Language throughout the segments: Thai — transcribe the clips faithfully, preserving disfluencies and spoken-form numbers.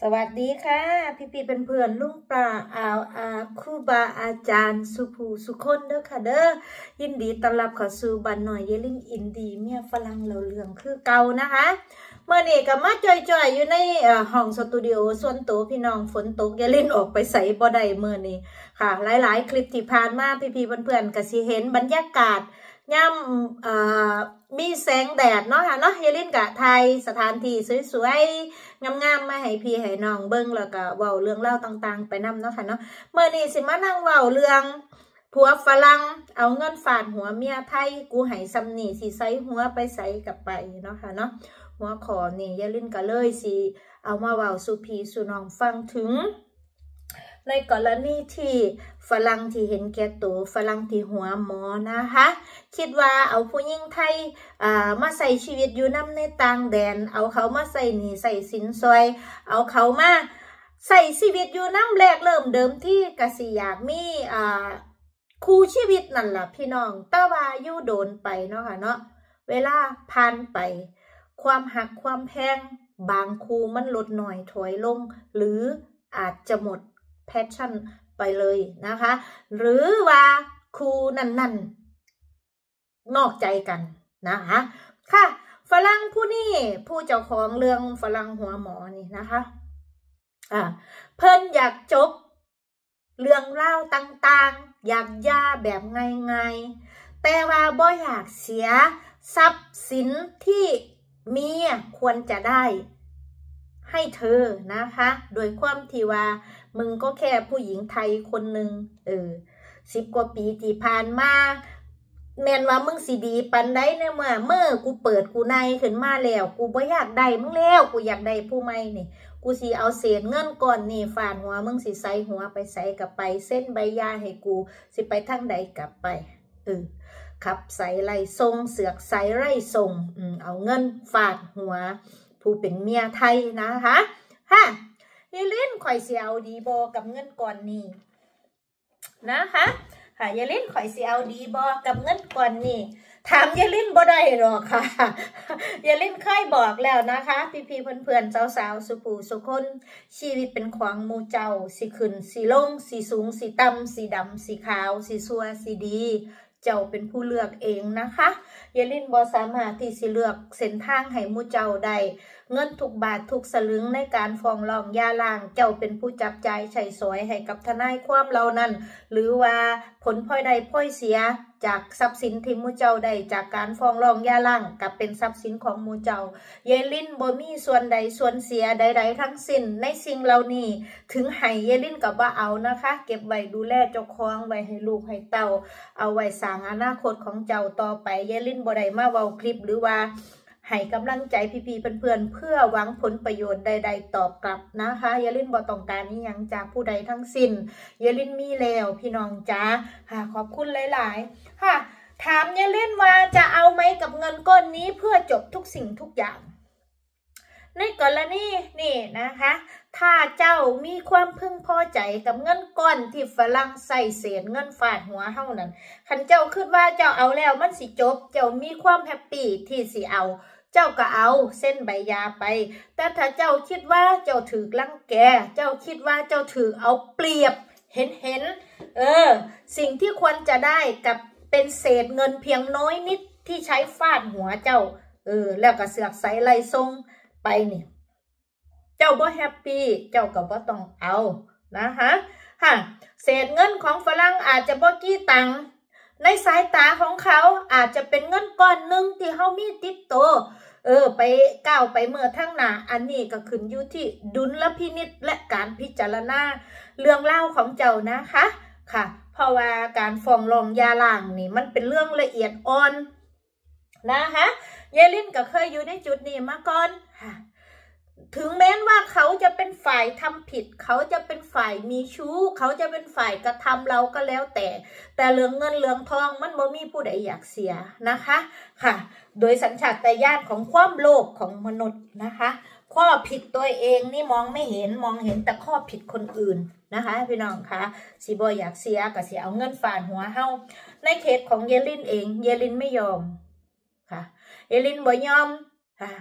สวัสดีค่ะพี่พี่เป็นเพื่อนลุงปลาอาอาครูบาอาจารย์สุภูสุคนเด้อค่ะเด้อยินดีต้อนรับเข้าสู่บ้านหน่อยเยลินอินดีเมียฝรั่งเหล่าเรืองคือเก่านะคะเมื่อนี้ก็มาจ่อยๆอยู่ในห้องสตูดิโอส่วนตัวพี่น้องฝนตกเยลินออกไปใส่บ่ได้เมื่อนี้ค่ะหลายๆคลิปที่ผ่านมาพี่พี่เพื่อนๆก็สิเห็นบรรยากาศย่ำมีแสงแดดเนาะค่ะเนาะเยลินกะไทยสถานที่สวยๆงามๆมาให้พี่ให้น้องเบิ้งแล้วก็เว้าเรื่องเล่าต่างๆไปนำเนาะค่ะเนาะเมื่อนี้สิมานั่งเว้าเรื่องผัวฝรั่งเอาเงินฝาดหัวเมียไทยกูให้ซ้ำนี่สิใส่หัวไปใส่กับไปเนาะค่ะเนาะหัวขอนี่เยลินก็เลยสิเอามาเว้าสู่พี่สู่น้องฟังถึงในกรณีที่ฝรั่งที่เห็นแก่ตัวฝรั่งที่หัวหมอนะคะคิดว่าเอาผู้หญิงไทยอ่ามาใส่ชีวิตอยู่นำในต่างแดนเอาเขามาใส่หนี้ใส่สินซอยเอาเขามาใส่ชีวิตอยู่นำแรกเริ่มเดิมที่กสิอยากมีอ่าคู่ชีวิตนั่นแหละพี่น้องแต่ว่าอยู่โดนไปเนาะค่ะเนาะเวลาผ่านไปความหักความแพงบางคู่มันลดหน่อยถอยลงหรืออาจจะหมดแพชชั่นไปเลยนะคะหรือว่าครูนั่นๆนอกใจกันนะคะค่ะฝรั่งผู้นี้ผู้เจ้าของเรื่องฝรั่งหัวหมอนี่นะคะอ่าเพิ่นอยากจบเรื่องเล่าต่างๆอยากย่าแบบง่ายๆแต่ว่าบ่อยากเสียทรัพย์สินที่เมียควรจะได้ให้เธอนะคะโดยความที่ว่ามึงก็แค่ผู้หญิงไทยคนหนึ่งเออสิบกว่าปีที่ผ่านมาแม่นว่ามึงสิดีปันได้เนี่ยเมื่อเมื่อกูเปิดกูในขึ้นมาแล้วกูบ่อยากได้มึงแล้วกูอยากได้ผู้ใหม่นี่กูสิเอาเศษเงินก่อนนี่ฝานหัวมึงสิใส่หัวไปใส่กับไปเส้นใบยาให้กูสิไปทางใดกลับไปเออขับใส่ไรทรงเสือกใส่ไรทรงอืมเอาเงินฝาดหัวผู้เป็นเมียไทยนะคะฮะเยลินข่อยเสียเอาดีบอกับเงินก่อนนี้นะคะค่ะเยลินข่อยเสียเอาดีบอกับเงินก่อนนี้ถามเยลินบ่ได้หรอกค่ะเยลินเคยบอกแล้วนะคะพี่ๆเพื่อนๆสาวๆสุผู้สุคนชีวิตเป็นของมูเจ้าสิขึ้นสิลงสิสูงสิต่ำสิดำสิขาวสิซัวสิดีเจ้าเป็นผู้เลือกเองนะคะเยลินบอสามารถที่สิเลือกเส้นทางให้มูเจ้าได้เงินทุกบาททุกสลึงในการฟ้องร้องหย่าร้างเจ้าเป็นผู้จับจ่ายใช้สอยให้กับทนายความเรานั้นหรือว่าผลพลอยใดพลอยเสียจากทรัพย์สินที่มูเจ้าได้จากการฟ้องร้องหย่าร้างกับเป็นทรัพย์สินของมูเจ้าเยลินบ่มีส่วนใดส่วนเสียใดๆทั้งสิ้นในสิ่งเหล่านี้ถึงให้เยลินกับว่าเอานะคะเก็บไว้ดูแลเจ้าของไว้ให้ลูกให้เต้าเอาไว้สร้างอนาคตของเจ้าต่อไปเยลินบ่ได้มาเว้าคลิปหรือว่าให้กำลังใจพี่ๆเพื่อนๆเพื่อหวังผลประโยชน์ใดๆตอบกลับนะคะเยลินบ่ต้องการนี้ยังจากผู้ใดทั้งสิ้นเยลินมีแล้วพี่น้องจ้าค่ะขอบคุณหลายๆค่ะถามเยลินว่าจะเอาไหมกับเงินก้อนนี้เพื่อจบทุกสิ่งทุกอย่างในกรณีนี่นะคะถ้าเจ้ามีความพึงพอใจกับเงินก้อนที่ฝรั่งใส่เศษเงินฝาดหัวเท่านั้นคันเจ้าคิดว่าเจ้าเอาแล้วมันสิจบเจ้ามีความแฮปปี้ที่สิเอาเจ้าก็เอาเส้นใบยาไปแต่ถ้าเจ้าคิดว่าเจ้าถือลังแกเจ้าคิดว่าเจ้าถือเอาเปรียบเห็นเห็นเออสิ่งที่ควรจะได้กับเป็นเศษเงินเพียงน้อยนิดที่ใช้ฟาดหัวเจ้าเออแล้วก็เสือกใส่ไล่ทรงไปนี่เจ้าบ่แฮปปี้เจ้าก็บ่ต้องเอานะคะฮะเศษเงินของฝรั่งอาจจะบ่กี่ตังค์ในสายตาของเขาอาจจะเป็นเงินก้อนหนึ่งที่เขามีติดตัวเออไปก้าวไปเมื่อทั้งหน้าอันนี้ก็ขึ้นอยู่ที่ดุลพินิจและการพิจารณาเรื่องเล่าของเจ้านะคะค่ะเพราะว่าการฟ้องร้องหย่าร้างนี่มันเป็นเรื่องละเอียดอ่อนนะคะเยลินก็เคยอยู่ในจุดนี้มาก่อนค่ะถึงแม้ว่าเขาจะเป็นฝ่ายทำผิดเขาจะเป็นฝ่ายมีชู้เขาจะเป็นฝ่ายกระทำเราก็แล้วแต่แต่เรื่องเงินเรื่องทองมันบ่มีผู้ใดอยากเสียนะคะค่ะโดยสัญชาตญาณของความโลภของมนุษย์นะคะข้อผิดตัวเองนี่มองไม่เห็นมองเห็นแต่ข้อผิดคนอื่นนะคะพี่น้องคะสิบ่อยากเสียก็สิเอาเงินฝาดหัวเฮาในเคสของเยลินเองเยลินไม่ยอมค่ะเยลินบ่ยอมค่ะ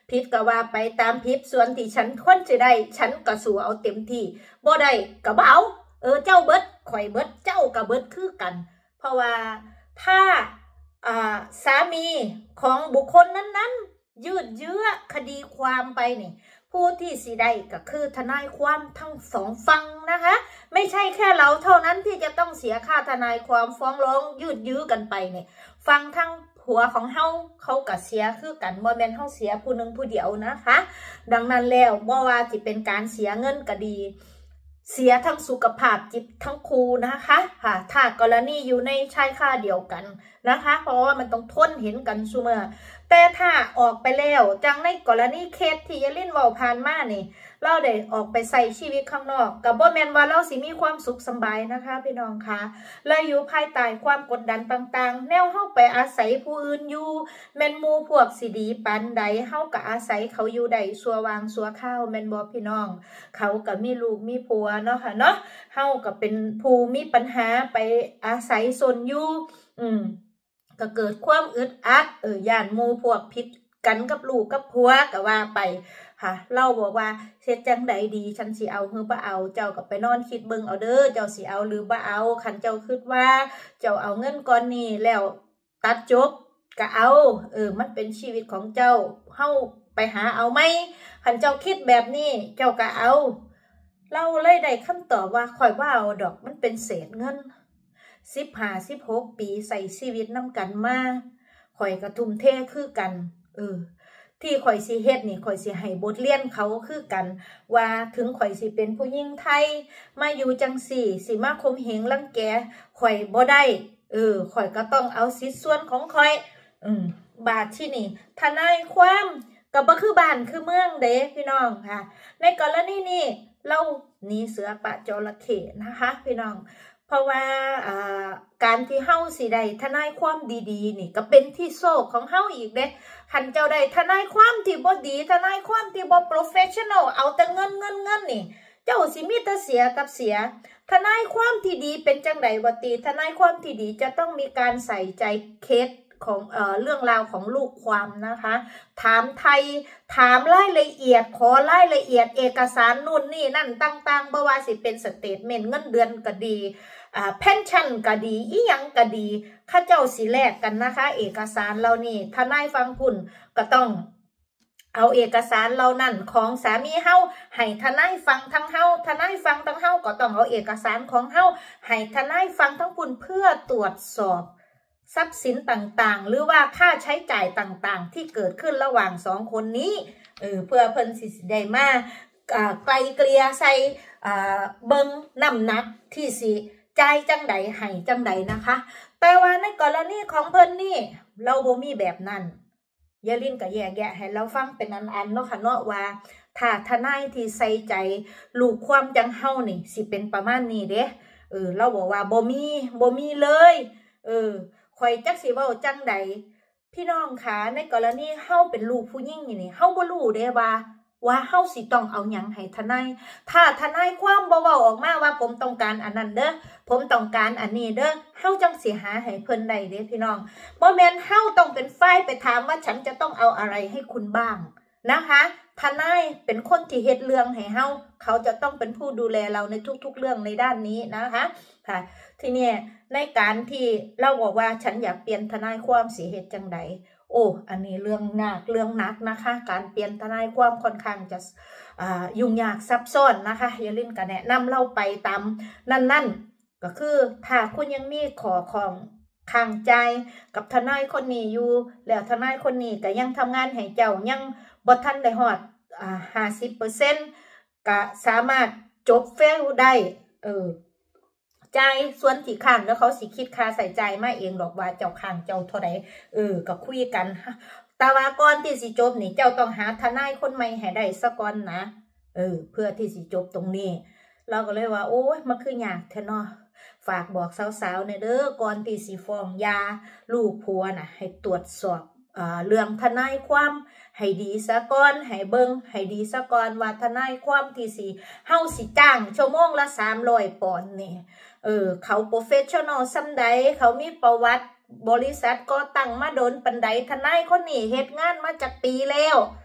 ผิดก็ว่าไปตามผิดส่วนที่ฉันควรจะได้ฉันก็สู้เอาเต็มที่บ่ได้ก็บ่เอาเออเจ้าเบิดข่อยเบิดเจ้าก็เบิดคือกันเพราะว่าถ้าอ่าสามีของบุคคลนั้นๆยืดเยื้อคดีความไปนี่ผู้ที่สิได้ก็คือทนายความทั้งสองฝั่งนะคะไม่ใช่แค่เราเท่านั้นที่จะต้องเสียค่าทนายความฟ้องร้องยืดยื้อกันไปเนี่ยฟังทั้งผัวของเฮาเขาก็เสียคือกันบ่แม่นเฮาเสียผู้หนึ่งผู้เดียวนะคะดังนั้นแล้วบ่ว่าสิเป็นการเสียเงินก็ดีเสียทั้งสุขภาพจิตทั้งคู่นะคะค่ะถ้ากรณีอยู่ในชายคาเดียวกันนะคะเพราะว่ามันต้องทนเห็นกันเสมอแต่ถ้าออกไปแล้วจังในกรณีเคสที่ยายลิ่นเว้าผ่านมานี่เราได้ออกไปใส่ชีวิตข้างนอกกับบ่แม่นว่าเราสิมีความสุขสบายนะคะพี่น้องคะเลยอยู่ภายใต้ความกดดันต่างๆแนวเฮาไปอาศัยผู้อื่นอยู่แม่นหมู่พวกสิดีปานใดเฮาก็อาศัยเขาอยู่ได้สัววางสัวข้าวแม่นบ่พี่น้องเขาก็มีลูกมีผัวเนาะค่ะเนาะเฮาก็เป็นผู้มีปัญหาไปอาศัยซนอยู่อืมก็เกิดความอึดอัดเออย่านหมู่พวกผิดกันกับลูกกับผัวก็ว่าไปค่ะเราบอกว่าเฮ็ดจังใดดีฉันสิเอาหรือบ่เอาเจ้าก็ไปนอนคิดเบิ่งเอาเด้อเจ้าสิเอาหรือบ่เอาคันเจ้าคิดว่าเจ้าเอาเงินก้อนนี้แล้วตัดจบก็เอาเออมันเป็นชีวิตของเจ้าเฮาไปหาเอาไหมคันเจ้าคิดแบบนี้เจ้าก็เอาเราเลยได้คำตอบว่าข่อยบ่เอาดอกมันเป็นเศษเงินสิบห้า สิบหกปีใส่ชีวิตนำกันมาข่อยก็ทุ่มเทคือกันเออที่ข่อยสิเฮ็ดนี่ข่อยสิให้บทเรียนเขาคือกันว่าถึงข่อยสิเป็นผู้หญิงไทยมาอยู่จังสี่สิมาข่มเหงรังแกข่อยบ่ได้เออข่อยก็ต้องเอาสิทธิ์ส่วนของข่อยอืมบาทที่นี่ทนายความก็บ่คือบ้านคือเมืองเด้พี่น้องค่ะในกรณีนี้เราหนีเสือปะจระเข้นะคะพี่น้องเพราะว่าอ่าการที่เฮาสิได้ทนายความดีๆนี่ก็เป็นที่โชคของเฮาอีกเด้คันเจ้าได้ทนายความที่บ่ดีทนายความที่บ่โปรเฟสชั่นอลเอาแต่เงินเงินเงินนี่เจ้าสิมีแต่เสียกับเสียทนายความที่ดีเป็นจังไดบ่ติทนายความที่ดีจะต้องมีการใส่ใจเคสของเอ่อเรื่องราวของลูกความนะคะถามไทยถามรายละเอียดขอรายละเอียดเอกสารนู่นนี่นั่นต่างๆบ่ว่าสิเป็นสเตทเมนต์เงินเดือนก็ดีอ่าเพนชั่นก็ดีอีหยังก็ดีข้าเจ้าสิแลกกันนะคะเอกสารเหล่านี้ทนายฟังคุณก็ต้องเอาเอกสารเหล่านั้นของสามีเฮาให้ทนายฟังทั้งเฮาทนายฟังทั้งเฮาก็ต้องเอาเอกสารของเฮาให้ทนายฟังทั้งคุณเพื่อตรวจสอบทรัพย์สินต่างๆหรือว่าค่าใช้จ่ายต่างๆที่เกิดขึ้นระหว่างสองคนนี้เออเพื่อเพิ่นสิได้มาไกลเกลี่ยใส่เบิ่งน้ำหนักที่สิจ่ายจังใดให้จังใดนะคะแต่ว่าในกรณีของเพิ่นนี่เราบ่มีแบบนั้นยายลิ่นก็แยกแยะให้เราฟังเป็นอันๆเนาะค่ะเนาะว่าถ้าทนายที่ใส่ใจลูกความจังเฮานี่สิเป็นประมาณนี้เด้เออเราบอกว่าบ่มีบ่มีเลยเออข่อยจักสิเว้าจังใดพี่น้องคะในกรณีเฮาเป็นลูกผู้หญิงนี่เฮาบ่รู้เด้ว่าว่าเฮาสิต้องเอาหยังให้ทนายถ้าทนายความบ่เว้าออกมาว่าผมต้องการอันนั้นเด้อผมต้องการอันนี้เด้อเฮาจังสิหาให้เพิ่นได้เด้พี่น้องบ่แม่นเฮาต้องเป็นฝ่ายไปถามว่าฉันจะต้องเอาอะไรให้คุณบ้างนะคะทนายเป็นคนที่เฮ็ดเรื่องให้เฮาเขาจะต้องเป็นผู้ดูแลเราในทุกๆเรื่องในด้านนี้นะคะค่ะทีนี้ในการที่เราบอกว่าฉันอยากเปลี่ยนทนายความสิเฮ็ดจังใดโอ้อันนี้เรื่องหนักเรื่องหนักนะคะการเปลี่ยนทนายความค่อนข้างจะอ่ายุ่งยากซับซ้อนนะคะอย่าลืมกันแนะนำเราไปตามนั่นๆก็คือถ้าคุณยังมีขอของข้างใจกับทนายคนนี้อยู่แล้วทนายคนนี้ก็ยังทำงานให้เจ้ายังบ่ทันได้ฮอดอ่า ห้าสิบเปอร์เซ็นต์ ก็สามารถจบเฟลได้เออจ่ายส่วนที่ข้างแล้วเขาสิคิดค่าใส่ใจมาเองดอกว่าเจ้าข้างเจ้าเท่าใดเออก็คุยกันแต่ว่าก่อนที่สิจบนี่เจ้าต้องหาทนายคนใหม่ให้ได้ซะก่อนนะเออเพื่อที่สิจบตรงนี้เราก็เลยว่าโอ้ยมันคือยากแท้เนาะฝากบอกสาวๆเนี่ยเด้อก่อนที่สิฟ้องหย่าลูกผัวน่ะให้ตรวจสอบอ่าเรื่องทนายความให้ดีซะก่อนให้เบิ่งให้ดีซะก่อนว่าทนายความที่สิเฮาสิจ้างชั่วโมงละสามร้อยปอนด์นี่เออเขาโปรเฟสชั่นอลส่ำใดเขามีประวัติบริษัทก็ตั้งมาโดนปันใดทนายคนนี้เฮ็ดงานมาจากปีแล้ว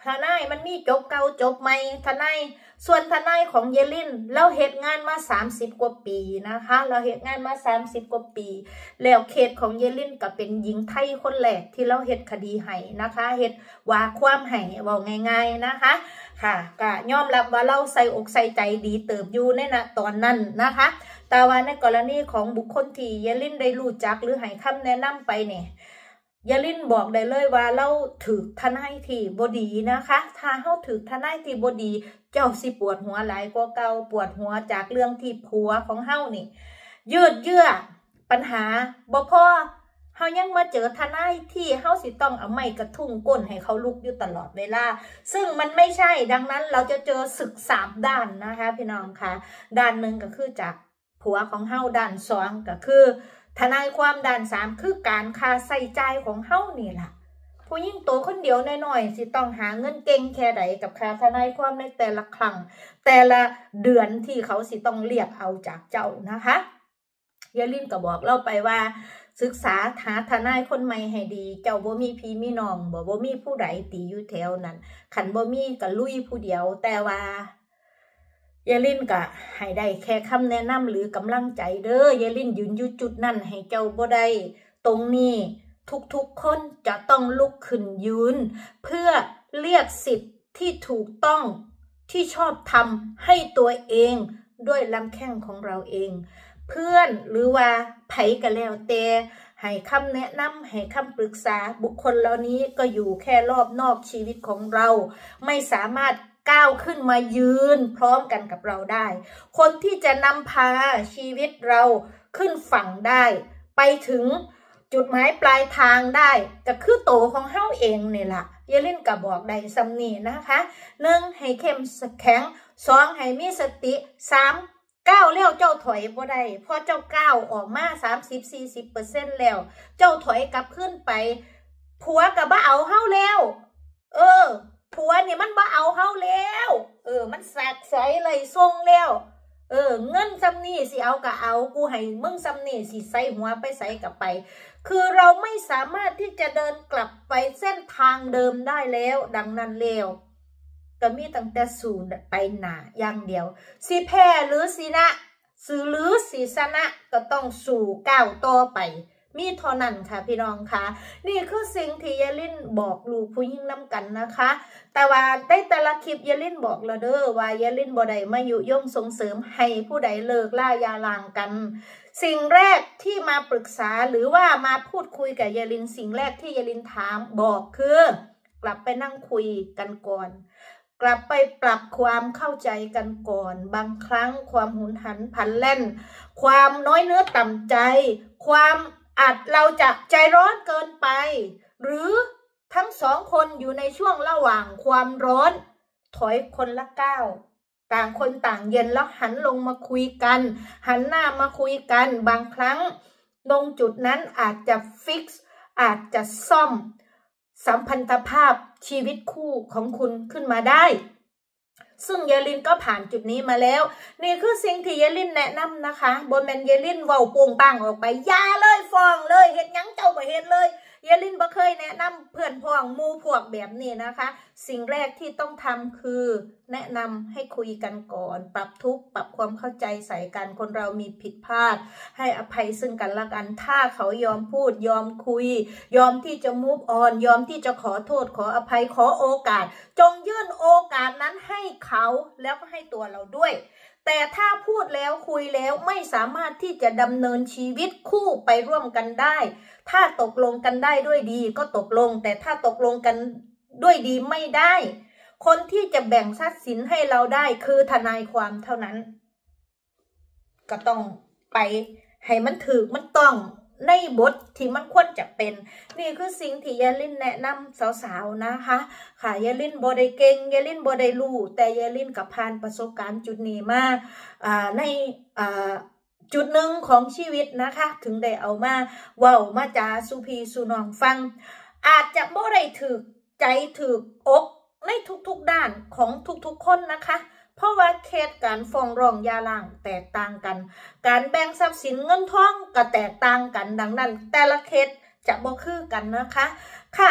ทนายมันมีจบเก่าจบใหม่ทนายส่วนทนายของเยลินเราเฮ็ดงานมาสามสิบกว่าปีนะคะเราเฮ็ดงานมาสามสิบกว่าปีแล้วเคสของเยลินก็เป็นหญิงไทยคนแรกที่เราเฮ็ดคดีให้นะคะเฮ็ดว่าความให้เว้าง่ายๆนะคะค่ะก็ยอมรับว่าเราใส่อกใส่ใจดีเติบอยู่ในณตอนนั้นนะคะแต่ว่าในกรณีของบุคคลที่เยลินได้รู้จักหรือให้คำแนะนำไปเนี่ยยาลินบอกได้เลยว่าเราถือทนายที่บดีนะคะถ้าเขาถือทนายที่บดีเจ้าสิปวดหัวหลายกว่าเก่าปวดหัวจากเรื่องที่ผัวของเฮานี่ยืดเยื้อปัญหาบ่พอเฮายังมาเจอทนายที่เฮาสิต้องเอาไม้กระทุ้งก้นให้เขาลุกอยู่ตลอดเวลาซึ่งมันไม่ใช่ดังนั้นเราจะเจอศึกสามด้านนะคะพี่น้องค่ะด้านหนึ่งก็คือจากผัวของเฮาด้านสองก็คือทนายความด้านสามคือการค่าใส่ใจของเฮานี่แหละผู้หญิงโตคนเดียวน้อยๆสิต้องหาเงินเก่งแค่ใดกับค่าทนายความในแต่ละครั้งแต่ละเดือนที่เขาสิต้องเรียกเอาจากเจ้านะคะยาลินก็บอกเราไปว่าศึกษาหาทนายคนใหม่ให้ดีเจ้าบ่มีพี่มีน้องบ่บ่มีผู้ใดตีอยู่แถวนั้นขันบ่มีก็ลุยผู้เดียวแต่ว่ายาลินก็ให้ได้แค่คำแนะนำหรือกำลังใจเด้อยาลินยืนอยู่จุดนั้นให้เจ้าบ่ได้ตรงนี้ทุกๆคนจะต้องลุกขึ้นยืนเพื่อเรียกสิทธิ์ที่ถูกต้องที่ชอบทำให้ตัวเองด้วยลำแข้งของเราเองเพื่อนหรือว่าไผก็แล้วแต่ให้คำแนะนำให้คำปรึกษาบุคคลเหล่านี้ก็อยู่แค่รอบนอกชีวิตของเราไม่สามารถก้าวขึ้นมายืนพร้อมกันกับเราได้คนที่จะนำพาชีวิตเราขึ้นฝั่งได้ไปถึงจุดหมายปลายทางได้ก็คือโตของเฮาเองนี่แหละเยลินก็บอกได้สำนีนะคะหนึ่งให้เข้มแข็งสองให้มีสติสามก้าวแล้วเจ้าถอยบ่ได้พอเจ้าก้าวออกมา สามสิบถึงสี่สิบเปอร์เซ็นต์ แล้วเจ้าถอยกลับขึ้นไปผัวก็บ่เอาเฮาแล้วเออผัวนี่มันบ่เอาเฮาแล้วเออมันสักใสเลยทรงแล้วเออเงินซ้ำนี่สิเอาก็เอากูให้มึงซ้ำนี่สิใส่หัวไปใส่กับไปคือเราไม่สามารถที่จะเดินกลับไปเส้นทางเดิมได้แล้วดังนั้นแล้วก็มีตั้งแต่สู่ไปหน้าอย่างเดียวสิแพ้หรือสินะสื่อหรือสิชนะก็ต้องสู่ก้าวต่อไปมีเท่านั้นค่ะพี่น้องค่ะนี่คือสิ่งที่ยาลินบอกลูกผู้หญิงนำกันนะคะแต่ว่าได้แต่ละคลิปยาลินบอกแล้วเด้อว่ายาลินบ่ได้มายุยงส่งเสริมให้ผู้ใดเลิกล่ายาลางกันสิ่งแรกที่มาปรึกษาหรือว่ามาพูดคุยกับยาลินสิ่งแรกที่ยาลินถามบอกคือกลับไปนั่งคุยกันก่อนกลับไปปรับความเข้าใจกันก่อนบางครั้งความหุนหันพลันแล่นความน้อยเนื้อต่ำใจความอาจเราจะใจร้อนเกินไปหรือทั้งสองคนอยู่ในช่วงระหว่างความร้อนถอยคนละก้าวต่างคนต่างเย็นแล้วหันลงมาคุยกันหันหน้ามาคุยกันบางครั้งตรงจุดนั้นอาจจะฟิกซ์อาจจะซ่อมสัมพันธภาพชีวิตคู่ของคุณขึ้นมาได้ซึ่งเยลินก็ผ่านจุดนี้มาแล้วนี่คือสิ่งที่เยลินแนะนำนะคะบนแมนเยลินเว้าปุงปังออกไปอย่าเลยฟ้องเลยเฮ็ดหยังเจ้าบ่เฮ็ดเลยเยลินบ่เคยแนะนำเพื่อนพ้องหมู่พวกแบบนี้นะคะสิ่งแรกที่ต้องทำคือแนะนำให้คุยกันก่อนปรับทุกข์ปรับความเข้าใจใส่กันคนเรามีผิดพลาดให้อภัยซึ่งกันและกันถ้าเขายอมพูดยอมคุยยอมที่จะ move on ยอมที่จะขอโทษขออภัยขอโอกาสจงยื่นโอกาสนั้นให้เขาแล้วก็ให้ตัวเราด้วยแต่ถ้าพูดแล้วคุยแล้วไม่สามารถที่จะดำเนินชีวิตคู่ไปร่วมกันได้ถ้าตกลงกันได้ด้วยดีก็ตกลงแต่ถ้าตกลงกันด้วยดีไม่ได้คนที่จะแบ่งทรัพย์สินให้เราได้คือทนายความเท่านั้นก็ต้องไปให้มันถือมันต้องในบทที่มันควรจะเป็นนี่คือสิ่งที่ยาลินแนะนำสาวๆนะคะค่ะยาลินบ่ได้เก่งยาลินบ่ได้รู้แต่ยาลินกับผ่านประสบการณ์จุดนี้มาอ่าในอ่าจุดหนึ่งของชีวิตนะคะถึงได้เอามาเว้ามาจาสุพีสุน้องฟังอาจจะบ่ได้ถือใจถือกในทุกๆด้านของทุกๆคนนะคะเพราะว่าเคสการฟ้องร้องหย่าร้างแตกต่างกันการแบ่งทรัพย์สินเงินทองก็แตกต่างกันดังนั้นแต่ละเคสจะบ่คือกันนะคะค่ะ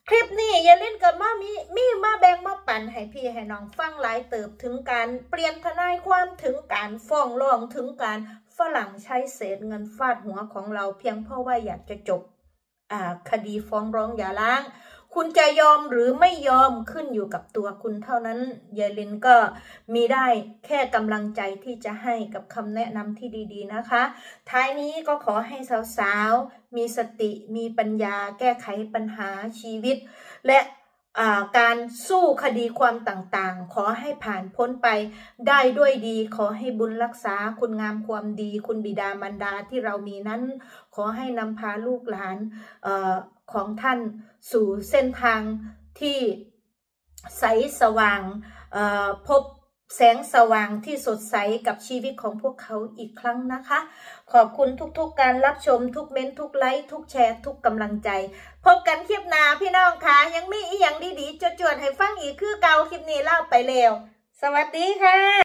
คลิปนี้อย่าเล่นกับมามีมีมาแบ่งมาปั่นให้พี่ให้น้องฟังหลายเติบถึงการเปลี่ยนทนายความถึงการฟ้องร้องถึงการฝรั่งใช้เศษเงินฟาดหัวของเราเพียงเพราะว่าอยากจะจบคดีฟ้องร้องหย่าร้างคุณจะยอมหรือไม่ยอมขึ้นอยู่กับตัวคุณเท่านั้นยายลินก็มีได้แค่กำลังใจที่จะให้กับคำแนะนำที่ดีๆนะคะท้ายนี้ก็ขอให้สาวๆมีสติมีปัญญาแก้ไขปัญหาชีวิตและการสู้คดีความต่างๆขอให้ผ่านพ้นไปได้ด้วยดีขอให้บุญรักษาคุณงามความดีคุณบิดามารดาที่เรามีนั้นขอให้นำพาลูกหลานของท่านสู่เส้นทางที่ใสสว่างพบแสงสว่างที่สดใสกับชีวิตของพวกเขาอีกครั้งนะคะขอบคุณทุกๆการรับชมทุกเม้นทุกไลค์ทุกแชร์ทุกกำลังใจพบกันคลิปหน้าพี่น้องค่ะยังมีอีกอย่างดีๆจวดๆให้ฟังอีกคือเก่าคลิปนี้เล่าไปแล้วสวัสดีค่ะ